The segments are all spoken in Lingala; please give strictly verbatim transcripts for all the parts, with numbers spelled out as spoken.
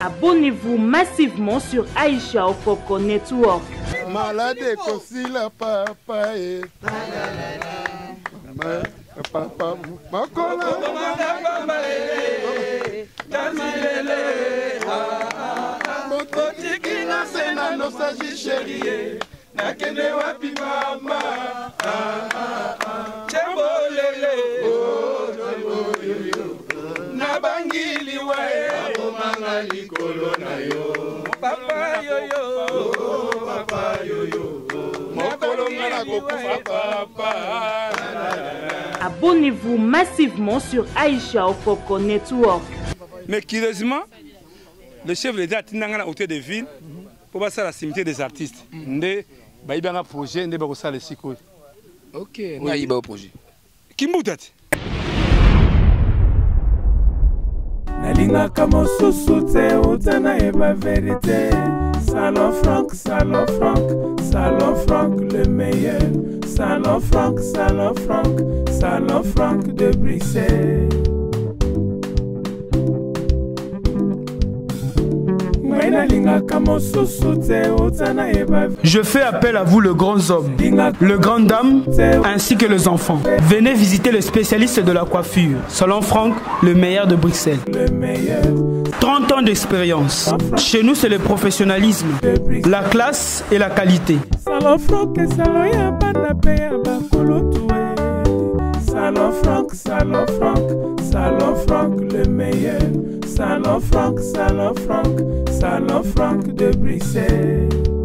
Abonnez-vous massivement sur Aïcha Okoko Network. Malade aussi la papa et papa makola motiki na sena nostalgie chérie na kende wapi mama chebolele na bangili wae komanga likolo na yo papa yoyo papa yoyo mokolo ngana kokufa papa. Abonnez-vous massivement sur Aïcha Okoko Network. Mais curieusement, le chef de l'État a tenu à hôtel de ville pour passer à la cimetière des artistes. Ndé ba iba un projet ndé ba ko sala siko. OK, na iba au projet. Kimbutati. Nalinga kama susute utana eba vérité. Salon Franck, Salon Franck, Salon Franck le meilleur. Salon Franck, Salon Franck, Salon Franck de Bruxelles. Je fais appel à vous, le grand homme, le grand dame, ainsi que les enfants. Venez visiter le spécialiste de la coiffure, Salon Franck, le meilleur de Bruxelles. trente ans d'expérience. Chez nous, c'est le professionnalisme, la classe et la qualité. Salon Franck, Salon Franck, Salon Franck, Salon Franck, le meilleur. Salon Franck, Salon Franck, Salon Franck de Bruxelles.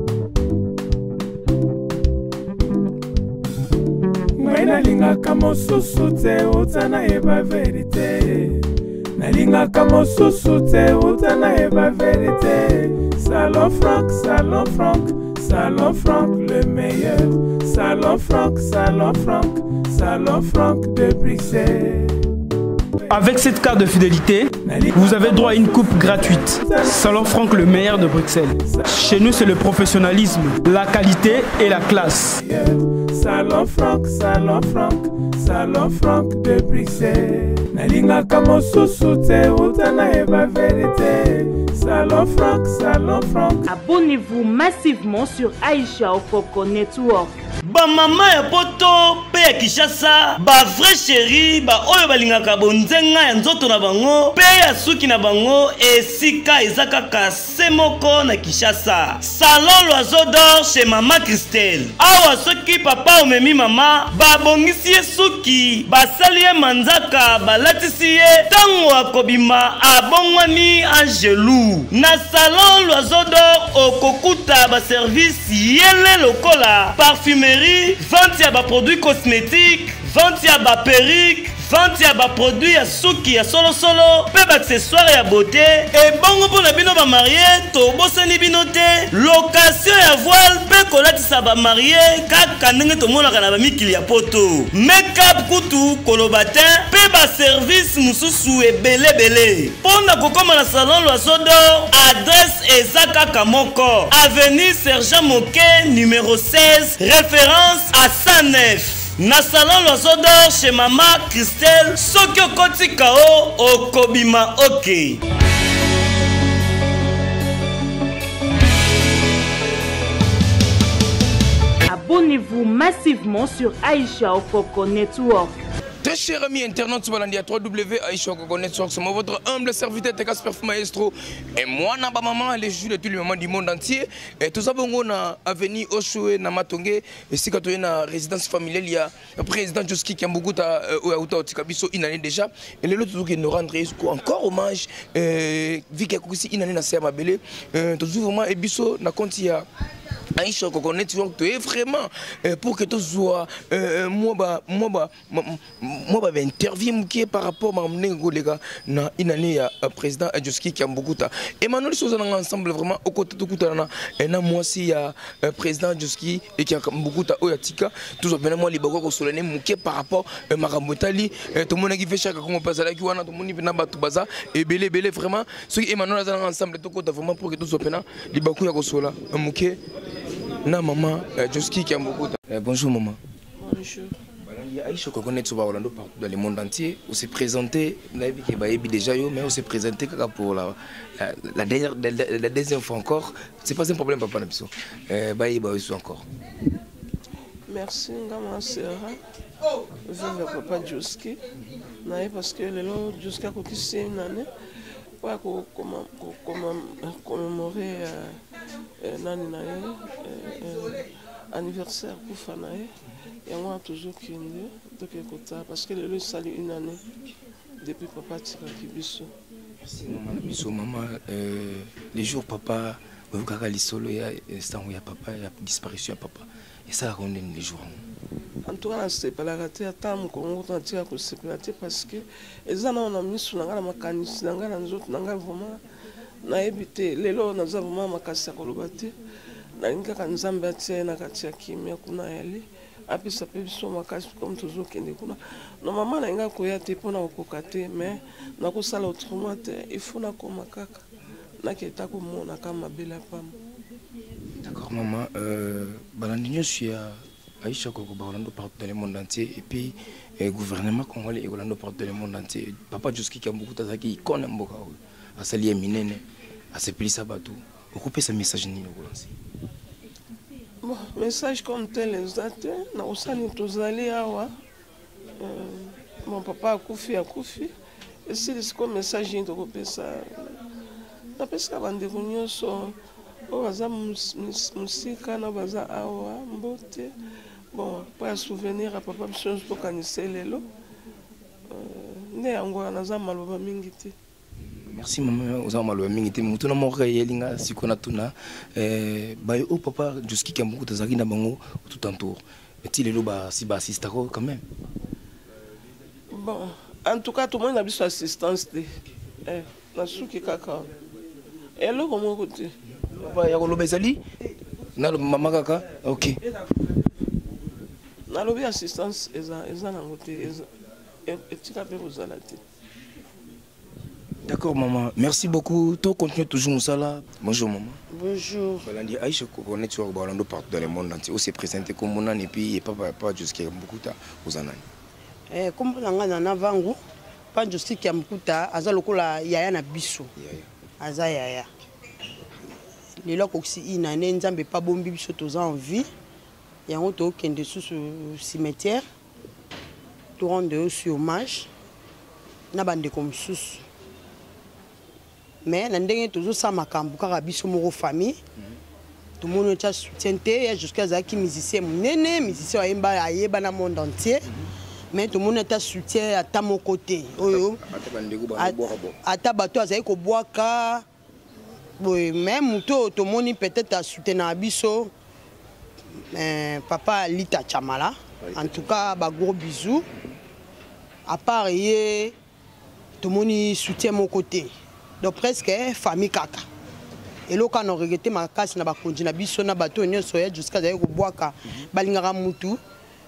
Nalinga kama susute utana eba vérité. Nalinga kama susute utana eba vérité. Salon Franck, Salon Franck, Salon Franck le meilleur. Salon Franck, Salon Franck, Salon Franck de Bruxelles. Avec cette carte de fidélité, vous avez droit à une coupe gratuite. Salon Franck, le meilleur de Bruxelles. Chez nous, c'est le professionnalisme, la qualité et la classe. Salon Franck, Salon Franck, Salon Franck de Bruxelles. Nalinga kama susute utana eba vérité. Salon Franck, Salon Franck. Abonnez-vous massivement sur Aïcha Okoko Network. Ba mama ya poto pe ya Kishasa, ba vrai chéri, ba oyo balingaka bonzenga ya nzoto na bango, pe ya suki na bango, esika ezaka kase moko na Kishasa. Salon l'oiseau d'or chez Mama Christelle. Awa soki papa omemi mama, ba bongisi ye suki, ba sali ye manzaka, ba latisi ye tango akobima abongwani angelou. Na salon l'oiseau d'or okokuta ba service yele lokola parfumerie, vente ya ba produits cosmétiques, vente ya ba perruque, vente ya ba produits ya suki ya solo solo, pe ba accessoires ya beauté, et bongo pour na bino ba marié, to bosani bino te, location ya voile, pe kolatisa ba marié, kaka ndenge to mona kana ba mikili ya poto. Make-up kutu kolobatin, pe ba service mususu ebele bele. Pona kokoma na salon l'oiseau d'or, adresse ezaka kamoko, avenue Sergent Moquet numéro seize, référence à cent neuf. Na salon l'oiseau d'or chez Mama Christelle, Sokyo Koti Kao, Okobima Ok. Abonnez-vous massivement sur Aïcha Okoko Network. Très chers amis internautes, sur Balandia w w w point aïcha okoko network, c'est votre humble serviteur Tekas Perf Maestro. Et moi, na ba maman, les jus de tous les mamans du monde entier. Et tout ça, on a avenue Oshoué, na Matongé, et si quand on a résidence familiale, il y a le président Joski qui a beaucoup de Tikabiso une année déjà. Et les autres qui nous rendent encore hommage, vu qu'il y a aussi une année dans Serma Belé. Tout ça, vraiment, et Bisso, na compte, il y a Aïcha Okoko Network, vraiment, pour que tout soit, moi, bah, moi, bah, moi, bah, interview par rapport à mon gars, na une année à président Joski qui a beaucoup de. Et maintenant, les choses ensemble vraiment au côté de Koutana. Et là, moi aussi, il y a président Joski et qui a beaucoup de Oyatika. Tout ça, moi, les bagos sur l'année mouké par rapport à Maramotali. Tout le monde qui fait chaque comme on passe à la Kiwana, tout le monde qui vient à Tubaza. Et belé, belé, vraiment. Ceux qui Emmanuel ensemble, tout côté vraiment pour que tout soit pénal. Les bagos qui sont là, mouké. Na maman, Joski qui a beaucoup de. Bonjour maman. Bonjour. Aïcha Kokone Tsuba Orlando partout dans le monde entier. On s'est présenté, déjà, mais on s'est présenté pour la, la, la, dernière, la, la deuxième fois encore. C'est pas un problème, papa Nabiso. Baï Baïsou encore. Merci, Ngama Sera. Vive papa Djoski. Parce que le lot Djoski a cotisé une année pour commémorer l'année anniversaire pour Fanae. Et on a toujours qu'une parce que le lot sali une année depuis papa Tiraki Bisso. Merci maman Bisso. Maman, les jours papa, vous avez dit solo, il y a papa, il y a disparition à papa. Et ça, on est les jours. En tout cas, c'est pas la raté à temps qu'on a tiré pour se placer parce que les gens ont mis sur la mécanisme, dans la zone, dans la vraiment, n'a évité les lots, nous avons vraiment ma casse à colobate. Dans une cas, nous avons bâti un quartier qui m'a qu'on a allé. Après, ça peut être ma casse comme toujours qui n'est pas. Normalement, nous avons coyote pour nous cocater, mais nous avons ça autrement. Il faut nous comme caca. Nous avons comme mon akama belle femme. D'accord, maman. Euh, Balandinho, je suis à Aïcha Koko Orlando partout dans le monde entier. Et puis, le gouvernement congolais est Orlando partout dans le monde entier. Papa Djoski qui a beaucoup de qui connaît beaucoup. À Sali Minene, à Sepeli Sabatou. Vous coupez ce message ni bon, message comme tel, les dates, nous sommes tous allés à Awa. Mon papa a Koufi a Koufi. Et si c'est comme message, nous avons fait ça. Nous avons fait ça avant de venir sur. Baza musika na baza awa mbote bon pour souvenir à papa chose pour kanise lelo ne yango naza maloba mingi te. Merci maman oza maloba mingi te mutuna moko yelinga sikona tuna eh ba o papa Djoski Kambuku tazaki na bango tout entour et lelo ba si ba assista quand même. Bon en tout cas tout le monde a besoin d'assistance eh na suki kaka elo comment côté papa ya koloba ezali na mama kaka ok na lobi assistance eza eza na ngote eza etika pe kozala te. D'accord maman, merci beaucoup. Tu continues toujours Moussala. Bonjour maman. Bonjour. Balandi Aïcha on est sur Orlando partout dans le monde entier. On s'est présenté comme mon et puis papa pas Djoski Kambuku aux anani. Eh comme nanga na navangu pas Djoski Kambuku aza lokola yaya na biso. Aza yaya. Lelo koksi ina ne nzambe pa bombi biso toza en vie. Yango to kende sous cimetière. To rendre sur hommage. Na bande comme sous. Mais ndenge toujours ça makambu kaka biso moko famille. Tout le monde a soutien jusqu'à zaki musicien munene, musicien ayemba ayeba na monde entier. Mais tout le monde a soutien à ta mon côté. Oyo. Ata bato azai ko boaka. Oui, même tout le monde peut-être a soutien à biso. Euh, papa Lita Chamala. En tout cas, ba gros bisous. À part y tout le monde soutient mon côté. Donc presque famille kaka. Et là quand on regrette ma casse na ba konji na biso na bato nyonso ya jusqu'à d'ailleurs ko boaka balingaka mutu.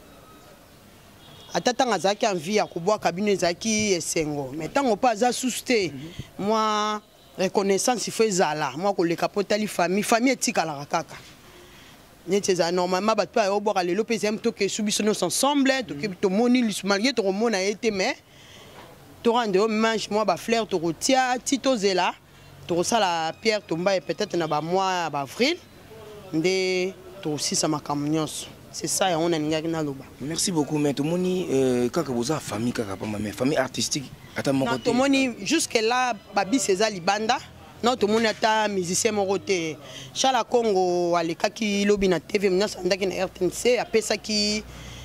Atata ngazaki envie ya ko boaka bino ezaki esengo. Mais tant on pas za susté. Moi reconnaissance il faut zala. Moi ko le capotali famille famille etika la kaka. N'était normalement bato ya boaka lelo pezem to ke subiso nos ensemble to ke to moni malgré to mona été mais tu rends mange moi ba fleur tu retiens tito zela tu reçois la pierre tomba et peut-être na ba mois ba avril ndé tu aussi ça ma camions c'est ça et on a ninga na loba. Merci beaucoup mais tout moni kaka boza famille kaka pas ma famille artistique ata mon côté. Non tout moni jusque là babi César Libanda non tout moni ata musicien mon côté Chala Congo aleka ki lobi na T V mna sandaki na R T N C apesa ki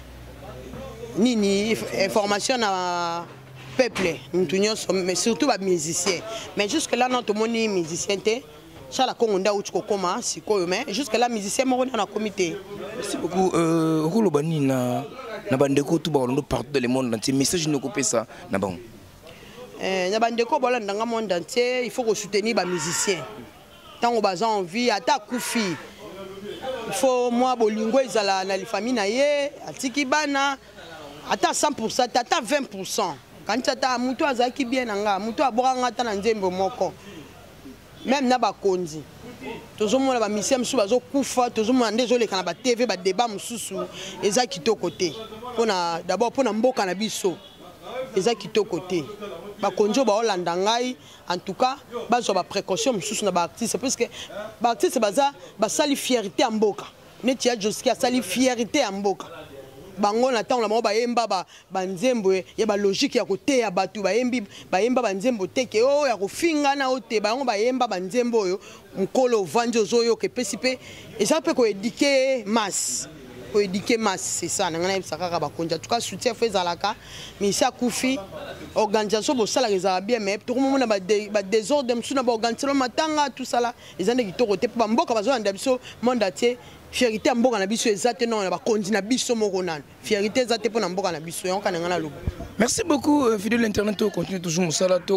nini information na peuple, mais surtout les musiciens. Mais jusque-là, notre monde est musicien. Chala Kongonda ou Chokoma, si quoi, mais jusque-là, musicien, on a un comité. Merci beaucoup. Euh, Rolobani na na bandeko tout balando partout dans le monde entier. Message nous couper ça, na bon. Euh, na bandeko balando dans le monde entier, il faut que soutenir les musiciens. Tant qu'on a envie, atta Koufi. Il faut moi bolingo izala na la famille na ye, atiki bana, atta cent pour cent, atta vingt pour cent. Quand tu as mutu azaki bien nanga mutu aboranga ta na nzembo moko même na bakonzi tozomona ba misia msusu bazokufa tozomona nde ezoleka na ba T V ba débat msusu eza kitoko te pona d'abord pona mboka na biso eza kitoko te bakonzi baolanda ngai en tout cas bazwa ba précaution msusu na ba artiste parce que ba artiste baza basali fierté ya mboka neti ya Joski asali fierté ya mboka bango na tango la mo bayemba ba banzembo ya ba logique ya koteya batu bayembi bayemba banzembo teke o ya kofinga na ote bango bayemba banzembo oyo mkolo vanjo zoyo ke pesipe eza pe ko éduquer masse ko éduquer masse c'est ça ngana bisaka ba konja tout cas soutien fezalaka mais ça kufi organisation bo sala les bien mais tout le monde ba ba désordre msuna ba organisation matanga tout ça là eza ndeki to kote ba mboka bazo anda biso monde atier fierté ya mboka na biso ezate non ba kondi na biso moko nana fierté ezate pona mboka na biso yango kana ngana lobo. Merci beaucoup euh, fidèle internet on continue toujours musala to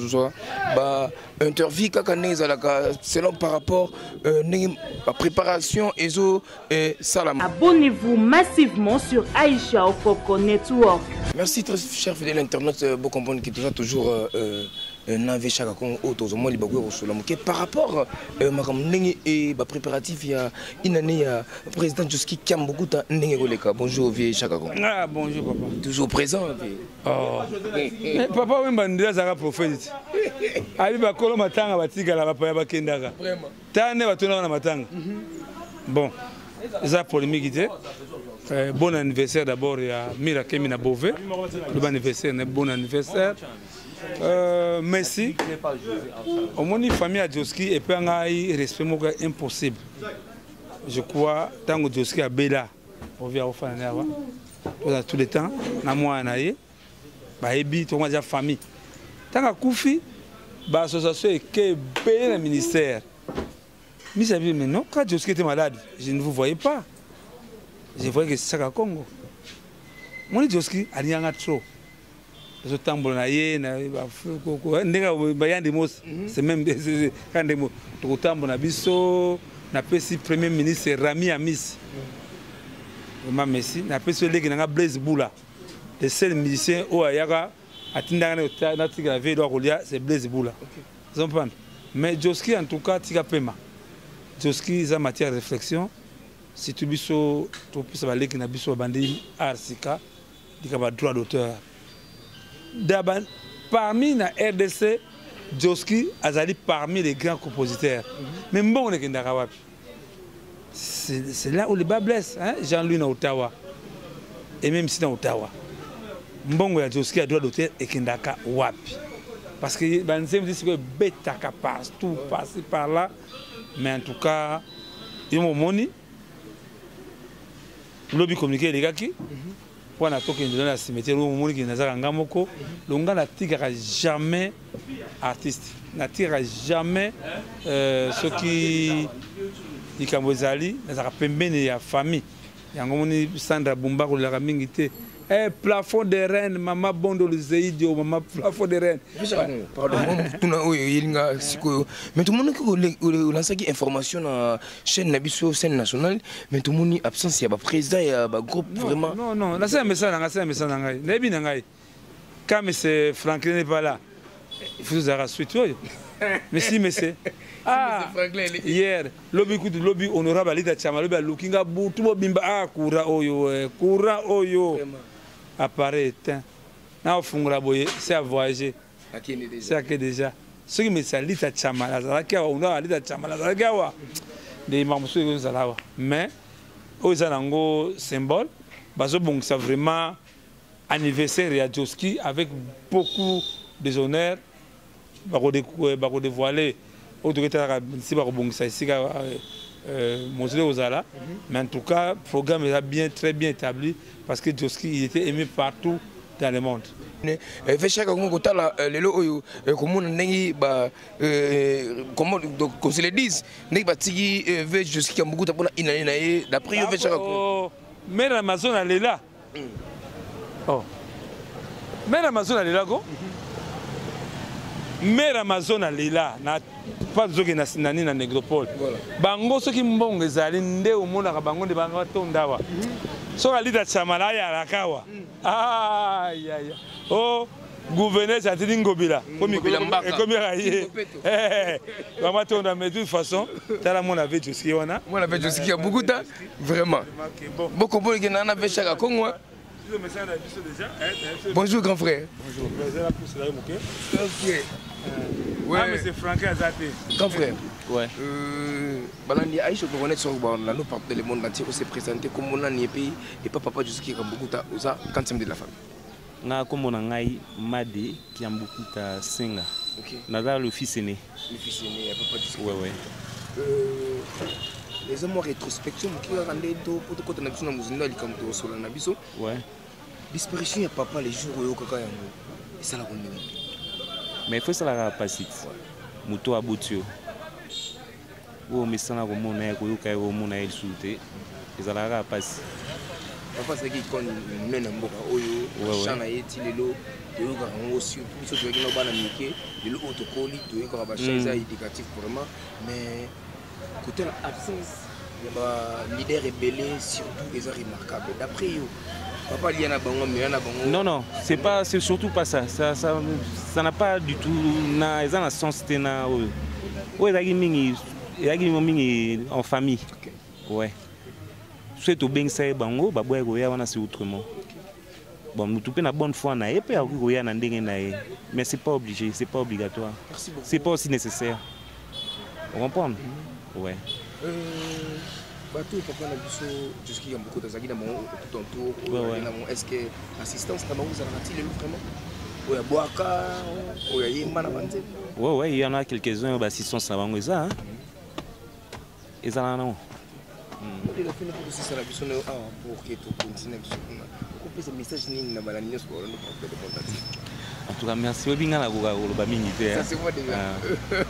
ba interview kaka neza la selon par rapport euh, la préparation ezo et salam. Abonnez-vous massivement sur Aïcha Okoko Network. Merci très cher fidèle internet bon comprendre qui toujours euh, Navé chaque con auto au moins les bagoues sur la moquette par rapport à ma et ma préparatif il y a une année à président Joski qui a beaucoup de n'engoleka bonjour vieux chaque con. Ah bonjour papa. Toujours présent. Oh. Papa même bandira zara prophète. Ali ba kolo matanga batika la papa ya bakendaka. Vraiment. Tane batuna na matanga. Bon. Ça polémique était. Euh, bon anniversaire d'abord à Mira Kemina Bové. Le bon anniversaire, bon anniversaire. Euh, merci. Au moins, la famille à Joski et puis un respect impossible. Je crois tant que Joski a Bella, on vient au Fanava. Tout le temps, na moi anaye, bah ebi, tout le monde a famille. Tant que Koufi, bah association est que Bella ministère. Mais ça veut dire mais non, quand Joski était malade, je ne vous voyais pas. Je voyais que c'est ça Congo. Moi Joski a rien à trop. Je tambour na ye na ndeka bayandi mos c'est même quand des mots to tambour na biso na pesi premier ministre Rami Amis ma merci na pesi legi na Blaise Boula le seul musicien au ayaka atinda na tika veille do kolia c'est Blaise Boula vous comprenez mais Joski en tout cas tika pema Joski za matière de réflexion si tu biso to pisa baleki na biso bandi arsika dika ba droit d'auteur. D'abord, parmi la R D C, Joski Azali parmi les grands compositeurs. Mais bon, on est c'est là où le bas blesse, hein? Jean-Louis na Ottawa. Et même si dans Ottawa. Bon, Joski a droit d'auteur et Kendaka Wapi. Parce que ben c'est que bêta passe tout passer par là. Mais en tout cas, ils m'ont moni. Lobby communiqué les gars qui. Pour na toke dans la cimetière où mon qui nazara ngamoko longa na tigara jamais artiste na tigara jamais euh, ceux qui qui kamozali nazara pembeni ya famille yango moni Sandra Bumba ko la mingi te eh plafond de reine mama bondo le zeidio mama plafond de reine pardon tuna oyo yilinga siko mais tout le monde qui lança qui information na chaîne na biso scène nationale mais tout le monde absence ya ba président ya ba groupe vraiment non non là c'est un message là c'est un message ngai nebi ngai quand monsieur Franklin n'est pas là il faut zara suite oyo mais si monsieur ah hier lobby coup de lobby honorable Alida Chama lobby lookinga butu bimba ah kura oyo kura oyo apparaît éteint. Na ofungula boye c'est à voyager. C'est à que déjà. Ce qui me salit à Chama la zalaki wa una Alida Chama la zalaki wa. Des mamusu yo zalawa. Mais aux anango symbole bazo bon ça vraiment anniversaire ya Joski avec beaucoup de honneur ba ko dévoiler autorité si ba ko bon ça ici Euh, Ozala, mais en tout cas, le programme est bien, très bien établi parce que Joski il était aimé partout dans le monde. Comment qu'on se le dise, Joski a beaucoup de d'après mais l'Amazon elle est là. Oh. Mais l'Amazon elle est là, go. Mais Amazon elle est là. Pas de gens qui nani na négropole. Bango ceux qui mbongo ezali nde omona ka bango de bango tondawa. So alida chamala ya rakawa. Ah ya ya. Oh gouverneur Satini Ngobila. Comme il a dit. Vraiment, on a mis de toute façon. T'as la mon avait Joski. Moi, avec Joski, il y a beaucoup de temps. Vraiment. Beaucoup de gens qui ont fait chaque Congo. Bonjour, grand frère. Bonjour. Ok. Ouais. Ah, mais c'est Franck Azate. Grand frère. Ouais. Euh, Balandi Aïcha pour connaître sur la nous part de le monde entier, on s'est présenté comme on a nié pays et pas papa jusqu'à comme beaucoup ta osa quand c'est de la famille. Na comme on a ngai Madi qui a beaucoup ta Senga. OK. Naza le fils aîné. Le fils aîné et papa jusqu'à. Ouais ouais. Euh les hommes rétrospection qui a rendu do pour côté na biso na muzinda li comme to solo na biso. Ouais. Disparition ya papa les jours au kaka yango. Et ça la connaît. Mais il faut ça la passer. Muto abutio. Oh, mais ça n'a pas mon air, ou qu'il mon air souté. Ils allaient à passer. Papa, c'est qui connaît un mboka, oyo, chana eti lelo, tu as un aussi, puis tu as un ban américain, le autocolli, tu as un chaise éducatif vraiment, mais côté l'absence, le leader rebelle surtout est remarquable. D'après eux, papa il y en a bango, mais il y en a bango. Non non, c'est pas, c'est surtout pas ça. Ça, ça, ça n'a pas du tout, na, ils ont un sens de na, oyo. Oyo dagi mingi. Il y a des en famille. Okay. Ouais. Soit au bien ça bango, babou goya wana c'est autrement. Bon, nous toupé na bonne foi na et puis goya na ndenge na mais c'est pas obligé, c'est pas obligatoire. Merci beaucoup. C'est pas aussi nécessaire. Vous comprenez? Mm-hmm. Ouais. Euh bateau papa na biso jusqu'il y a beaucoup d'azaki dans mon tout autour. Ouais, ouais. Est-ce que assistance na bango ça va-t-il vraiment? Oya boaka, oya yemba na bande. Ouais ouais, il y en a quelques-uns bah assistance na bango ça hein. Et ça là non. Il a fait pour que ça la vision pour que tout continue. On peut ce message ni na balani sur le porte de contact. En tout cas merci bien la goga le ba mingi ça c'est moi déjà.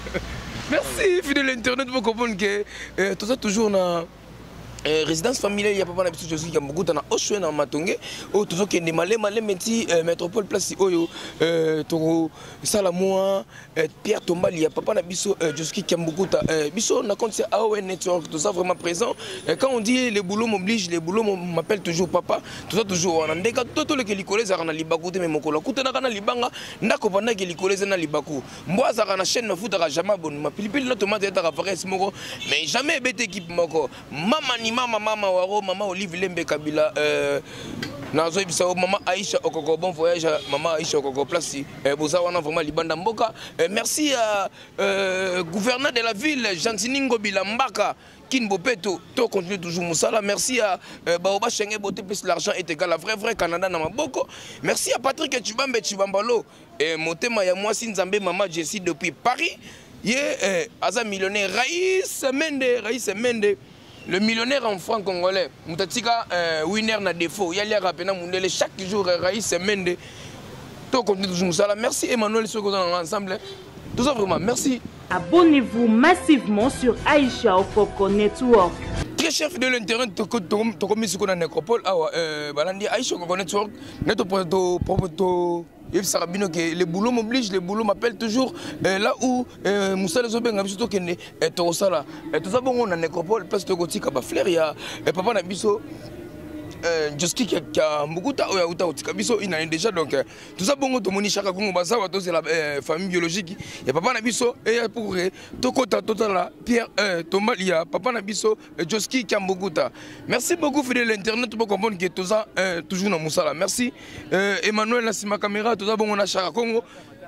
Merci fidèle internet pour comprendre que tout ça toujours na Euh, résidence familiale, il y a pas mal de choses qui ont beaucoup de choses dans Matongé. Oh, tout ça qui est malé, malé, meti, métropole place, oh, euh, Toro, Salamoa, Pierre Tombal, il y a pas mal de choses qui ont beaucoup de biso, on a compté A O N Network, tout ça vraiment présent. Quand on dit les boulots m'obligent, les boulots m'appellent toujours papa, tout ça toujours. On a des cas, tout le que les collègues ont libakou, mais mon collègue, tout le libanga, n'a pas que les collègues ont libakou. Moi, ça a chaîne, ma fout à jamais bon, ma pilipil, la tomate est à faire mais jamais bête équipe, moko. Maman, Mama mama waro mama Olive Lembe Kabila euh nazo bisa mama Aïcha Okoko bon voyage mama Aïcha Okoko place euh boza wana vraiment libanda mboka merci à euh gouverneur de la ville Jantini Ngobila Mbaka Kinbopeto to continue toujours Moussala merci à Baoba Chenge Boté plus l'argent est égal à vrai vrai Canada na maboko merci à Patrick Chibambe Chibambalo et motema ya moi Sinzambe mama Jessie depuis Paris yé aza millionnaire Raïs Mende Raïs Mende. Le millionnaire en franc congolais, Moutatika winner na défaut. Il y a les Mundele chaque jour Raïs Mende. Tout continue toujours ça. Merci Emmanuel Soko dans l'ensemble. Tout ça vraiment, merci. Abonnez-vous massivement sur Aïcha Okoko Network. Très chef de l'internet, tu as commis ce qu'on a nécropole. Ah ouais, Balandi Aïcha Okoko Network. Neto pour to. Et ça rabino que les boulots m'obligent, les boulots m'appellent toujours euh, là où euh, Moussa les Obeng a vu surtout qu'il est tout ça là. Et tout ça bon on a nécropole place de Gothique à Bafler il y a papa n'a biso Joski qui a beaucoup de temps où tu as biso il a déjà donc tout ça bon on moni chaque Congo basa wa c'est la famille biologique et papa n'a biso et pour tout côté total là Pierre Thomas il y a papa n'a biso Joski qui a beaucoup de temps. Merci beaucoup fidèle l'internet pour comprendre que tout ça toujours dans Moussa là. Merci Emmanuel là c'est ma caméra tout ça bon on a chaque Congo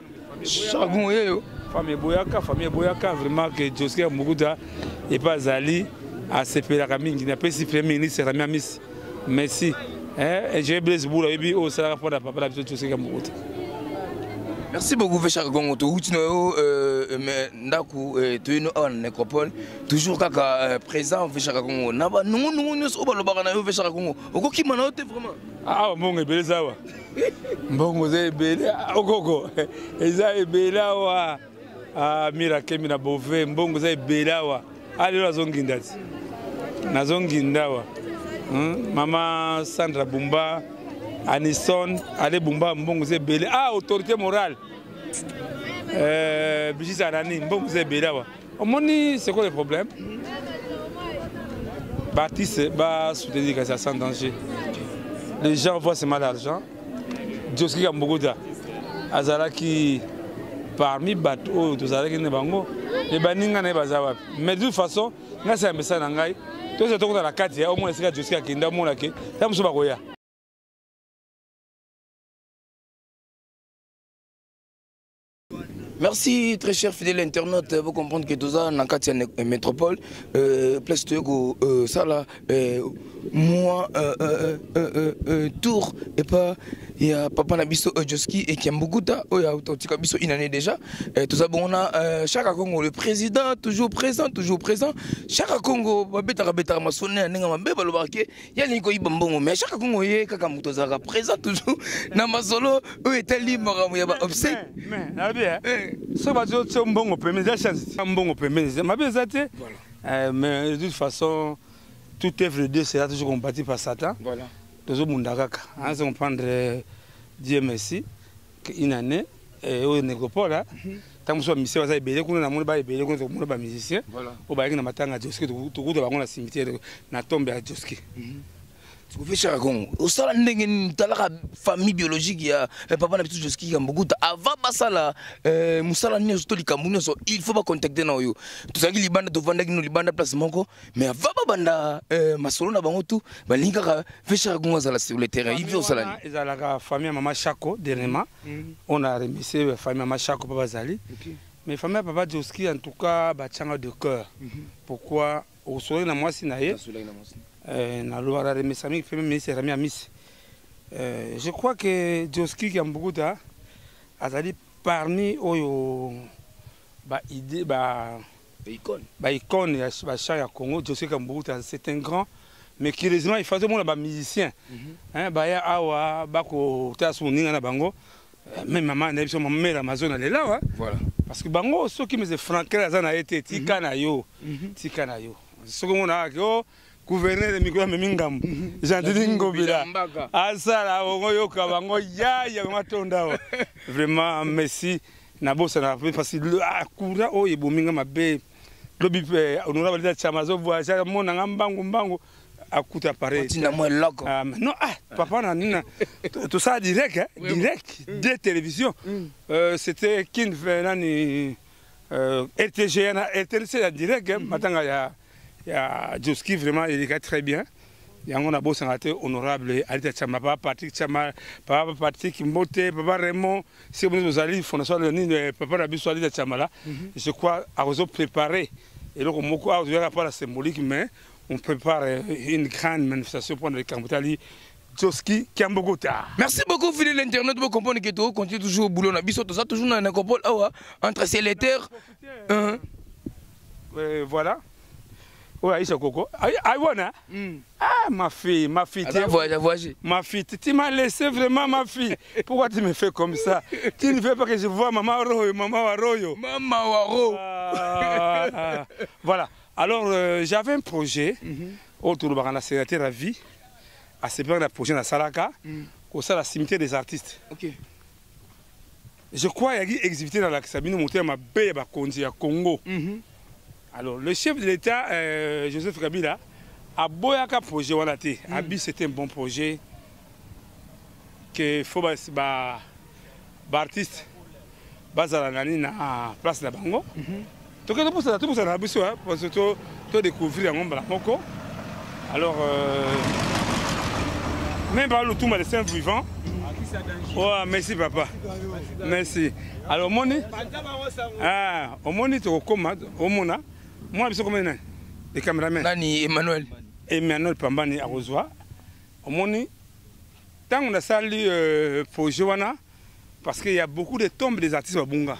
chaque Congo yo famille Boyaka famille Boyaka vraiment que Joski a beaucoup de temps et pas Zali à C P la Camille qui n'a pas si premier ministre Rami Amis. Merci. Et j'ai blessé pour la vie au salaire pour la papa la petite chose comme merci beaucoup Féchar Gongo to utino euh mais ndaku to ino en nécropole toujours kaka présent Féchar Gongo na ba nungu nungu nyos oba lobaka na yo Féchar Gongo okoki mana ote vraiment ah mbongo ebele zawa mbongo ze ebele okoko eza ebele wa ah mira kemi na bove mbongo ze ebele wa ali la zongindati na zongindawa. Hmm? Maman Sandra Bumba, Anison, Ale Bumba, Mbongo Zebele. Ah, autorité morale. Euh, Brigitte Arani, Mbongo Zebele. Au moins, c'est quoi le problème? Baptiste, bah, soutenir que ça sans danger. Les gens voient c'est mal d'argent. Joski a beaucoup de azalaki parmi bato oyo tozalaki ne bango et baninga na baza wapi. Mais de toute façon nga c'est un message na ngai to se tokota na kati ya au moins esika Joski akenda mona ke ta muso bakoya. Merci très cher fidèle internaute, vous comprenez que tout ça dans Katia métropole, euh, place de euh, ça là, euh, moi euh, euh, euh, euh, tour et pas il y a papa Nabiso Joski et Kiambukuta, oh il y a Otika Biso une année déjà, et tout ça bon on a euh, chaque Congo le président toujours présent, toujours présent, chaque Congo babeta babeta masonné nenga mabe balobarke, il y a linko ibambongo mais chaque Congo yé kaka mutozaka présent toujours na masolo eux était libre ya ba obsèque. Mais na bien. Ce bateau c'est un bon premier, c'est un bon premier. Ma bien voilà. Mais de toute façon, toute œuvre de Dieu sera toujours combattue par Satan. Voilà. Toujours mundagaka. On se comprendre Dieu merci une année et au nécropole là. Tant que soit mission ça belé qu'on a mon ba belé qu'on a mon ba musicien. Voilà. Au ba na matanga Joski tout tout ba on a cimetière na tombe à Joski. Tu fais cher Congo. Au salon n'engin talaka famille biologique ya papa na bitu Joski Kambukuta avant basala euh musala ni to likambuno so il faut pas contacter na yo. Tu sangi libanda to vanda kino libanda place moko mais avant banda euh masolo na bango tout balinga ka fais cher Congo za sur le terrain il faut salani. Ils ala ka famille maman Chako dernièrement. On a remercié famille maman Chako papa Zali. Mais famille papa Joski en tout cas ba tchanga de cœur. Pourquoi au soleil na moi sinaye. Na loi la remise ami fait même c'est Rami Amis. Je crois que Joski Kambukuta a dit parmi oyo ba idée ba icône ba icône ya ba chaya Congo Joski Kambukuta c'est un grand mais curieusement il faut tout le monde ba musicien hein ba ya awa ba ko ta suninga na bango même maman na biso maman la Amazon elle est là voilà parce que bango ceux qui me franquer la zana été tika na yo tika na yo ce qu'on a que gouverneur de micro mingam Jean-Dingo Bila asala ongo kabango ya ya matonda vraiment merci na bossa na facile akura o yebominga mabe lobi pe honorable da chamazo voyage mona ngambangu mbangu akuta pare tina moi loko non ah papa na nina tout ça direct direct de télévision c'était kin venani R T G na R T C direct matanga ya ya Joski vraiment il est très bien. Il y a un beau sénateur honorable Alita Chama, papa Patrick Chama, papa Patrick Mbote, papa Raymond, si vous allez fondation de papa Rabiso Alita Chama là, je crois à vous préparer. Et donc on va pas la symbolique mais on prépare une grande manifestation pour le Kambutali Joski Kambukuta. Merci beaucoup fidèle l'internet vous comprenez que tout continue toujours au boulot na biso tout ça toujours dans un copole entre ces lettres. Voilà. Oui, Aïcha Coco. Aïwana. Ah, ma fille, ma fille. Ma fille, tu m'as laissé vraiment, ma fille. Pourquoi tu me fais comme ça? Tu ne veux pas que je vois Maman Royo, Maman Waroyo. Maman Waro. Ah, voilà. Alors, euh, j'avais un projet autour de la sécurité de la vie. À ce point, un projet dans Salaka, au sein de la cimetière des artistes. Ok. Je crois qu'il y a une exhibité dans la Sabine Monté, ma belle Bakonzi à Congo. Alors, le chef de l'État, euh, Joseph Kabila, a beau un projet, Abi c'était un bon projet. Que faut que les artistes bazalani na place de Bango. Donc, tout ça, tout ça, tout ça, parce que tu découvrir un moko. Alors, même par le tout, les saints vivants. Oh, merci papa. Merci. Alors, Moni, ah, au Moni, tu recommandes, au Mona. Moi, je suis comme un des caméramans. Nani Emmanuel. Emmanuel Pambani à Rosoa. Au Moni, tant qu'on a sali euh, pour Johanna, parce qu'il y a beaucoup de tombes des artistes à Bunga.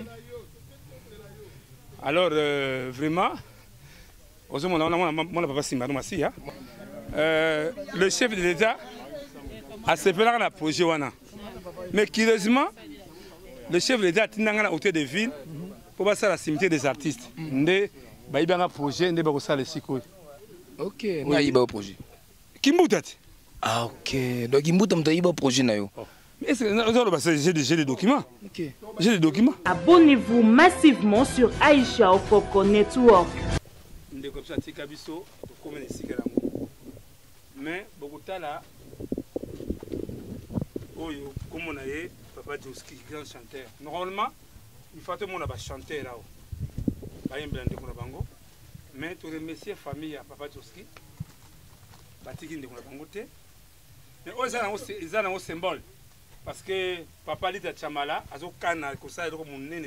Alors, euh, vraiment, le chef de l'État a séparé un projet. Mais curieusement, le chef de l'État a tenu un hôtel de ville pour passer à la cimetière des artistes. Il y a un projet, il y a un projet. Ok, il y a un projet. Kimbuta. Ah, ok. Donc, Kimbuta, il y a un projet. J'ai des documents. J'ai des documents. Abonnez-vous massivement sur Aïcha Okoko Network. Mais beaucoup de là, comme on a eu, papa Papa Dioski, grand chanteur. Normalement, il faut que tout le monde chanter là-haut. Mais tu remercies la famille à Papa Dioski. Mais ils ont un symbole. Parce que Papa Lita Chamala, a un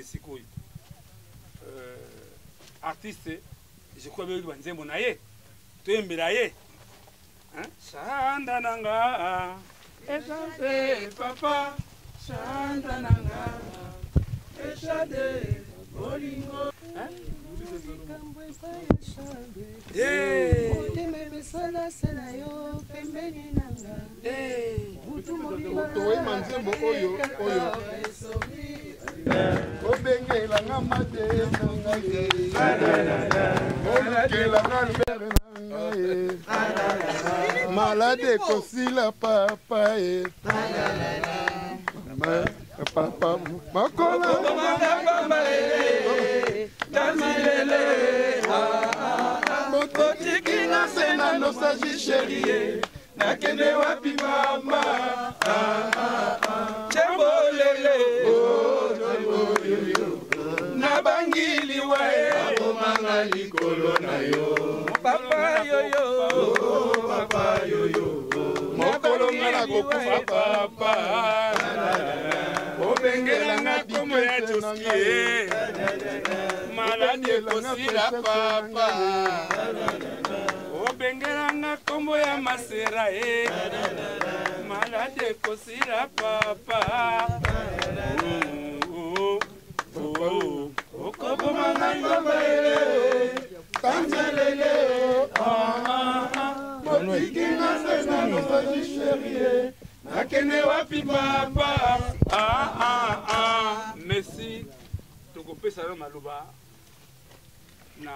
artiste, je crois que c'est un artiste. Tu es un artiste. Chandananga, Echade, Papa, Chandananga, Echade, Bolingo. Malade kosila papa e papa makola mototiki na sena nostalgie chérie nakende wapi mama chebolele na bangili wae omanga likolo na yo papa yoyo papa yoyo mokolo ngana kokufa papa obengela nga komo ya Dioski malade kosila papa obengela nga kombo ya masera e malade kosila papa okoboma ngai ngombaele tanzelele motikinga sena nosaji chérie nakende wapi papa. Ah ah ah, merci. Tokopesa na maloba na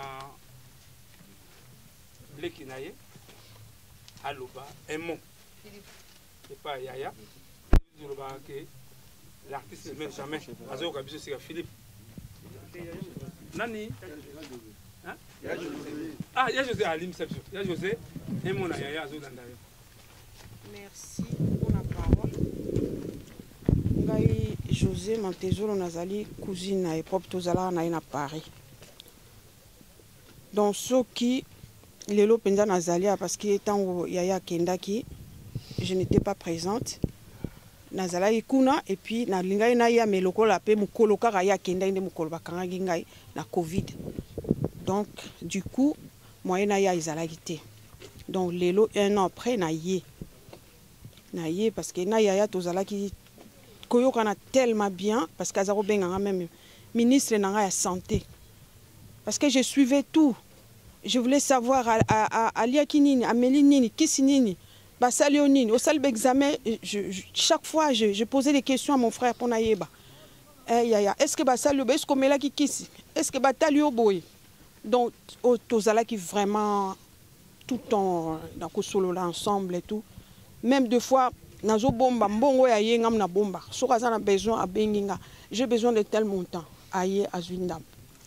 bleki na ye aloba un mot. C'est pas Yaya. Que l'artiste ne met jamais. Azo kabiso c'est Philippe. Nani? Hein? Ah, il y a José Alim Sepso. Il y a José et mon Yaya Azo Dandayo. Merci pour la parole. Ngai José Montezolo nazali cousine na epop tozala na ina Paris. Donc ceux qui lelo penza nazalia parce que tant Yaya Kendaki je n'étais pas présente. Nazala ikuna et puis na lingai na ya meloko la pe mukolo kaka ya kenda inde mukolo bakanga ngai na Covid. Donc du coup moi na ya izala gité. Donc lelo un an après na yé. Na yé parce que na Yaya tozala ki koyoka na tellement bien parce que azaro benga même ministre na ya santé. Parce que je suivais tout. Je voulais savoir à à à Alia Kinini, Amélie Nini, Kissinini. Bah, Salionine, au salle d'examen, chaque fois je, je posais des questions à mon frère pour Naïeba. Eh, est-ce que bah, Salio, est-ce qu'on met là qui kiss? Est-ce que bah, Talio boy? Donc, au Tozala qui vraiment tout en dans le solo là ensemble et tout. Même deux fois, nazo bomba, mbongo ya yengam na bomba. Sokaza na besoin à benginga. J'ai besoin de tel montant. Aïe à Zwindam.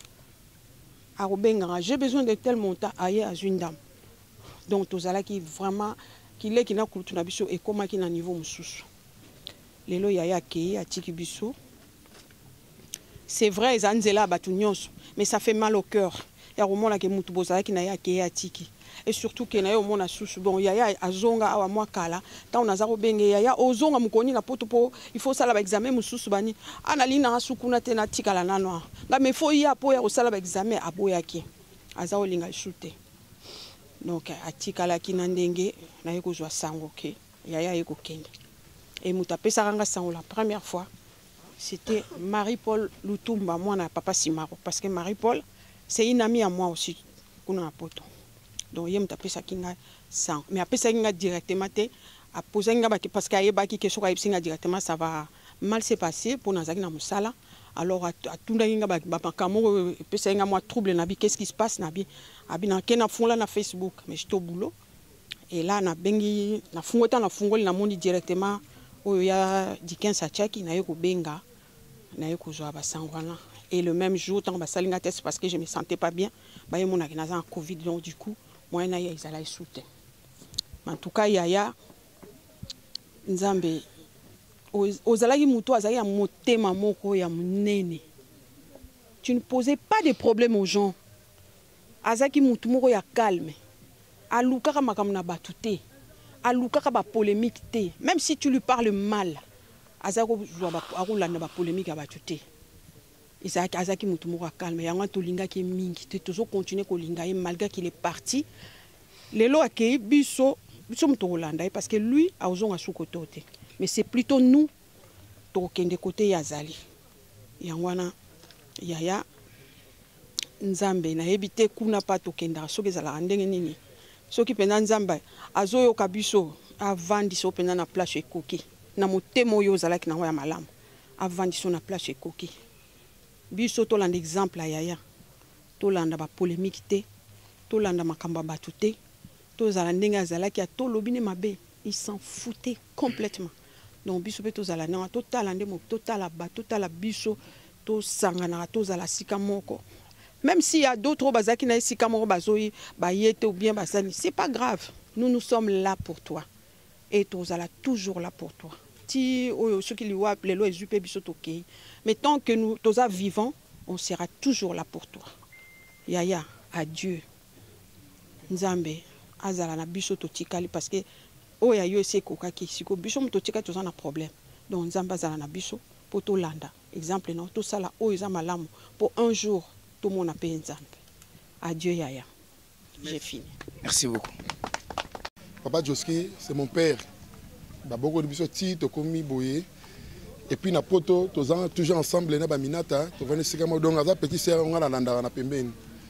À Robenga, j'ai besoin de tel montant. Aïe à Zwindam. Donc, Tozala qui vraiment. Qu'il est qui n'a coulé na biso et comment qui na niveau mususu. Lelo Yaya Kei a tiki biso. C'est vrai zanzela batunyos, mais ça fait mal au cœur. Ya romona ke mutu bozala ki na ya Kei a tiki. Et surtout que na yo mona susu bon Yaya azonga awa mwa kala, ta onaza ko benge Yaya ozonga mukoni na poto po il faut sala ba examen mususu bani. Anali na sukuna te na tika la nanwa. Nga me fo ya po ya ko sala ba examen aboyaki. Aza olinga shute. Donc atikala kinandenge na yeko zwa sango ke Yaya yeko kende et mutape saranga sango la première fois c'était Marie-Paul Lutumba moi na papa Simaro parce que Marie-Paul c'est une amie à moi aussi kuna poto donc yé mutape sakinga sang mais après ça kinga directement te a poser nga baki parce que ayeba ki kesho ka ipsinga directement ça va mal se passer pour nazaki na musala. Alors à tout le monde a moi trouble nabi qu'est-ce qui se passe nabi abi na kena fond na Facebook mais j'étais au boulot et là na bengi na fungota na fungoli na mondi directement o ya dikin sachaki na yeko benga na yeko zo abasangwana et le même jour tant basalinga test parce que je me sentais pas bien ba yemo na kina za Covid donc du coup moi na ya izala soutien en tout cas Yaya Nzambe ozalaki muto azali ya motema moko ya munene. Tu ne posais pas de problème aux gens. Azaki mutu moko ya calme. Alukaka makamuna batute. Alukaka ba polémique te. Même si tu lui parles mal, azako akolanda ba polémique ya batute. Isaki azaki mutu moko ya calme. Yango tolinga ki mingi te toujours continuer ko linga malgré qu'il est parti. Lelo akei biso biso mutu Holanda parce que lui a ozonga sukoto te. Mais c'est plutôt nous qui sommes côté Yazali. Yangwana Yaya Nzambe na ebite kuna pa tokenda soki ezala ndenge nini. Soki pena Nzamba azoyo kabiso avandi so pena na place ekoki. Na motemo yo zalaki na ya malamu. Avandi so na place ekoki. Biso to landa exemple ya Yaya. To landa ba polémique te. To landa makamba batu te. To zala ndenge azalaki ya to lobine mabe. Il s'en foutait complètement. Donc biso pe tozala na total ande mo total ba total biso to sangana to zala sika moko. Même s'il y a d'autres bazaki na sika moko bazoi ba yete ou bien basani, c'est pas grave. Nous nous sommes là pour toi et tozala toujours là pour toi. Ti oyo ce qui lui wa lelo ezupe biso tokei. Mais tant que nous toza vivants, on sera toujours là pour toi. Yaya, adieu. Nzambe azala na biso totikali parce que oh ya yo ese kokaki siko biso muto tika tozana problème donc nzamba zala na biso po to landa exemple non to sala o eza malamu pour un jour tout le monde a payé nzambe. Adieu Yaya. J'ai fini. Merci beaucoup. Papa Joski, c'est mon père. Ba boko de biso ti to komi boye et puis na poto tozana toujours ensemble na ba minata to venu sika mo donc aza petit sœur on a landa na pembeni.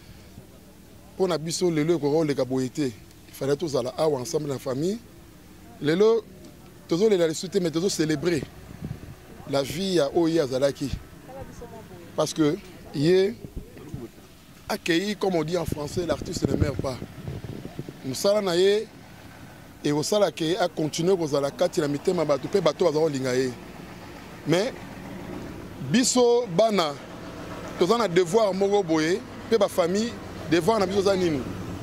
Pour na biso lelo ko le ka boyete. Il fallait tous aller ensemble dans la famille. Lelo, tous les ressuscités, mais tous célébrer la vie à Oye Azalaki. Parce que, hier, accueilli, comme on dit en français, l'artiste ne meurt pas. Nous sommes là, et au sala qui a continué aux alakati, la mité ma bateau, bateau à lingaye. Mais, biso bana, tous on a devoir moro boye, pe ba famille, devoir na biso zaninu.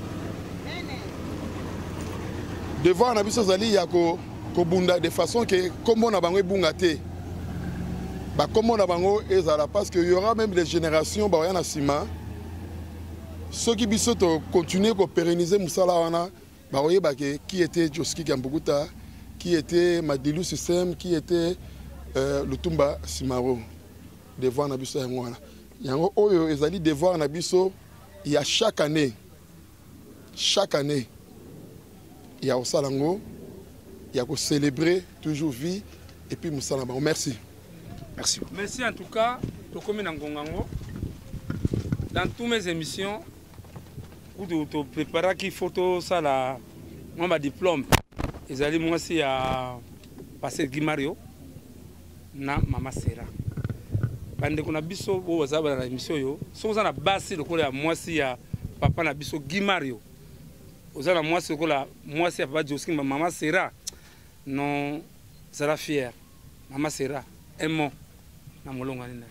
Devant na biso zali ya ko ko bunda de façon que comme on a bango bungate ba comme on a bango ezala parce que il y aura même des générations ba yana sima ceux qui biso to continuer ko pérenniser musala wana ba oyeba ke qui était Joski Kambuguta, qui était Madilu System, qui était euh, Lutumba Simaro devant na biso yango wana yango oyo ezali devoir na biso il y a chaque année chaque année il y a au Salango, il y a qu'à célébrer toujours vie et puis Moussalama. Merci. Merci. Merci en tout cas, pour comme dans toutes mes émissions, pour te préparer qui photo ça là, moi ma diplôme, ils allaient moi aussi à passer Guy Mario, na Mama Sera. Bande qu'on a biso au Zaba dans l'émission yo, sans on a bassé le cours à moi aussi à papa na biso Guy Mario. Ozala moi c'est quoi moi c'est Papa Joski Maman Sera non sera fière Maman Sera aimons na molonga nina.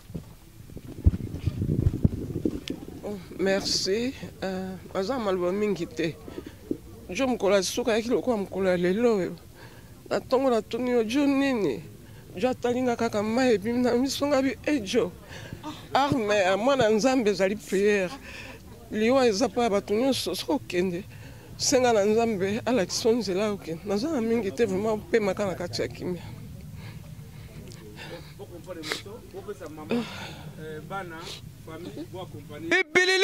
Merci euh aza malwa mingi te jo mkola suka yaki lokwa mkola lelo na tongo na tuni jo nini jo atalinga kaka mai bi na misonga bi ejo arme mwana nzambe zali prière liwa ezapa batu nyonso sokende senga na nzambe ala kisonzela okende naza mingi te vraiment pe makana kati ya kimia Epelele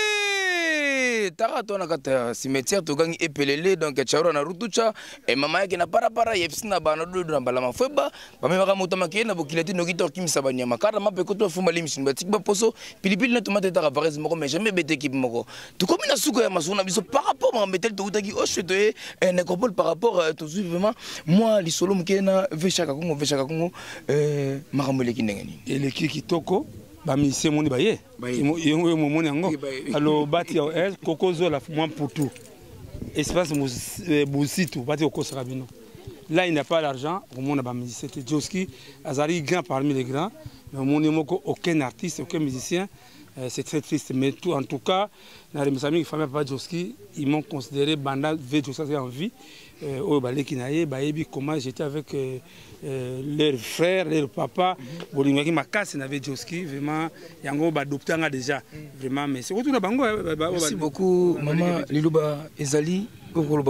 Tara tona kata cimetière togangi epelele donc chaura na rutucha et mama yake na para para yepsina bana dodo na balama feba ba mema kama utamaki na bokilati no kitor kimisa banyama kara mape koto fuma limisi batik ba poso pilipili na tomate tara varese moko mais jamais bete ki moko tout comme na suko ya masuna biso par rapport à metel to utaki oshito e nekopol par rapport à tout vraiment moi li solo mkena veshaka kongo veshaka kongo euh makamole kinengeni ele kiki toko ba mise moni ba ye yongo momoni yango alo bati el kokozo la moins pour tout espace bousitu bati okosaka bino là il n'a pas l'argent au monde ba musicien c'était Joski Azari grand parmi les grands mais mon moko aucun artiste aucun musicien c'est très triste. Mais tout, en tout cas, dans les amis, famille Papa Joski, ils m'ont considéré Banda V Joski en vie. Au Balé Kinaye, Baébi, comment j'étais avec euh, euh, leur frère, leur papa. Bolingaki Makas, n'avait Joski, vraiment, Yango adopté déjà. Vraiment, mais c'est autour de Bango. Merci beaucoup, maman Lilouba Ezali. Vous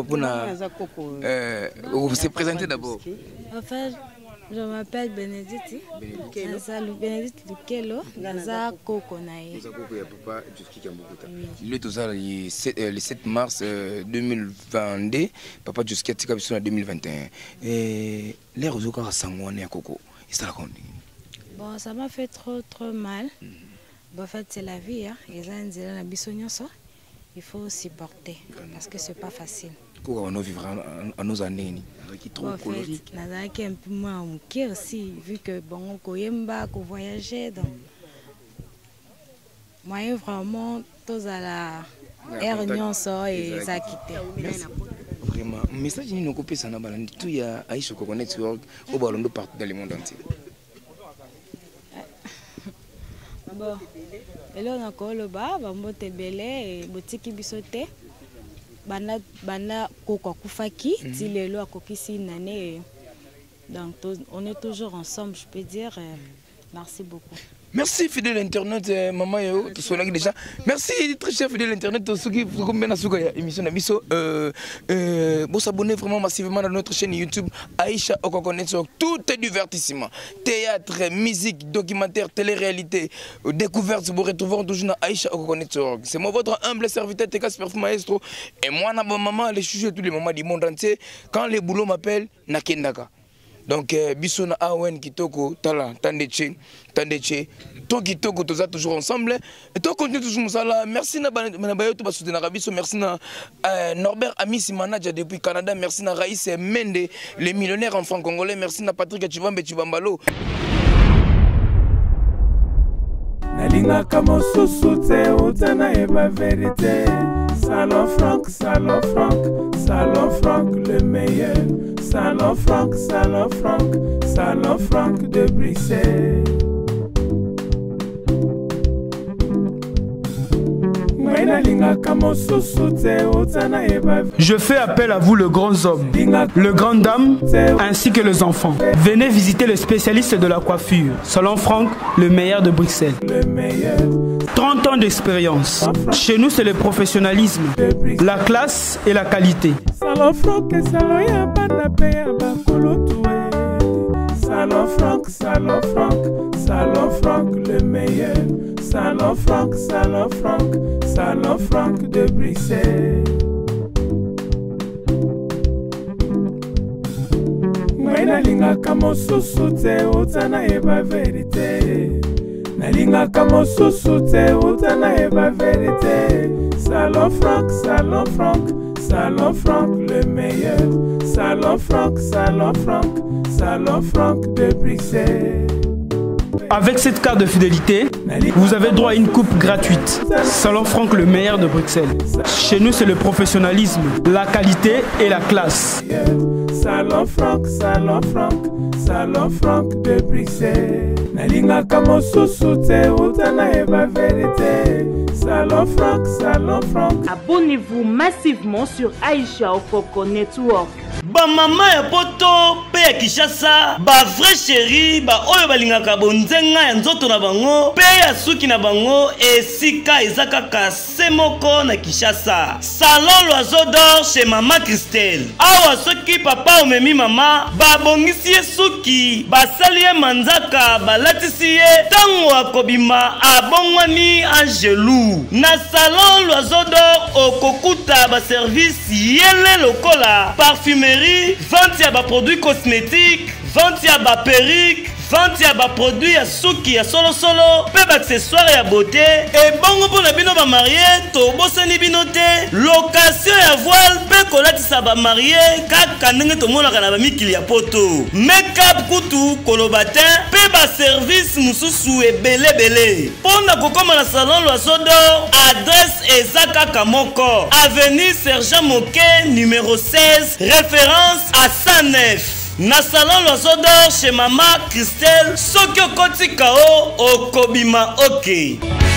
vous présentez d'abord. Enfin, je m'appelle Bénédicte. Bénédicte Lukelo. Naza Koko Naye. Il est tout ça le sept mars deux mille vingt-deux. Papa Joski a tika biso en deux mille vingt et un. Et les réseaux qui sont à Koko, ils se racontent. Bon, ça m'a fait trop trop mal. En fait, c'est la vie. Hein. Il faut supporter parce que c'est pas facile. Comment on vivra à nos années qui trop colorique. Nazaki un peu moins au cœur aussi vu que bon on yemba qu'on voyageait donc moi vraiment tous à la air nyonso et ça quitté. Vraiment message ni nous couper ça na balandi tout ya Aïcha Coco Network au balondo partout dans le monde entier. Bon elo na ko lo ba ba mbote belé botiki bisote bana bana koko kufaki ti lelo akokisi nane donc on est toujours ensemble je peux dire euh, merci beaucoup. Merci fidèle internet maman yo to sonaki déjà. Merci très cher fidèle internet to soki ko mena suka ya émission na biso euh euh bon s'abonner vraiment massivement dans notre chaîne YouTube Aïcha Coco Network. Tout est divertissement, théâtre, musique, documentaire, télé-réalité, découverte vous retrouverez toujours dans Aïcha Coco Network. C'est moi votre humble serviteur T K Superfly Maestro et moi na maman les juges tous les moments du monde entier quand les boulots m'appellent nakendaka. Donc, Bissona Awen Kitoko, Tala, Tandeche, Tandeche, toi Kitoko, tous toujours ensemble. Et toi, continue toujours ça. Merci na Bayo, tu vas soutenir Rabiso. Merci na Norbert Amis, manager depuis Canada. Merci na Raïs Mende, les millionnaires en franc congolais. Merci na Patrick Chibambe Chibambalo. Nalinga kamo susute utana eba vérité. Salon Franck, Salon Franck, Salon Franck le meilleur. Salon Franck, Salon Franck, Salon Franck de Bruxelles. Je fais appel à vous, le grand homme, le grand dame, ainsi que les enfants. Venez visiter le spécialiste de la coiffure, Salon Franck, le meilleur de Bruxelles. trente ans d'expérience. Chez nous, c'est le professionnalisme, la classe et la qualité. Salon Franck, Salon Franck, Salon Franck, Salon Franck, le meilleur. Salon Franck, Salon Franck, Salon Franck de Bruxelles. Nalinga kamo susute utana eba vérité. Nalinga kamo susute utana eba vérité. Salon Franck, Salon Franck, Salon Franck le meilleur. Salon Franck, Salon Franck, Salon Franck de Bruxelles. Avec cette carte de fidélité, vous avez droit à une coupe gratuite. Salon Franck, le meilleur de Bruxelles. Chez nous, c'est le professionnalisme, la qualité et la classe. Salon Franck, Salon Franck, Salon Franck de Bruxelles. Nalinga kamo susute utana eba vérité. Salon Franck, Salon Franck. Abonnez-vous massivement sur Aïcha Coco Network. Ba mama ya poto pe ya Kishasa, ba vrai chéri, ba oyo balingaka bonzenga ya nzoto na bango, pe ya suki na bango, esika ezaka kase moko na Kishasa. Salon l'oiseau d'or chez Mama Christelle. Awa soki papa omemi mama, ba bongisi ye suki, ba sali ye manzaka, ba latisi ye, tango akobima abongwani angelou. Na salon l'oiseau d'or okokuta ba service yele lokola, parfumerie, vente ya ba produits cosmétiques, vente ya ba perruque, vente ya ba produits ya suki ya solo solo, pe ba accessoires ya beauté, et bongo pour na bino ba marié, to bosani bino te, location ya voile, pe kolatisa ba marié, kaka ndenge to monaka na ba mikili ya poto. Make-up kutu kolobatin, pe ba service mususu ebele bele. Pona kokoma na salon l'oiseau d'or, adresse ezaka kamoko, avenue Sergent Moquet numéro seize, référence à cent neuf. Na salon l'oiseau d'or chez Mama Christelle, Sokyo Koti Kao, Okobima Ok.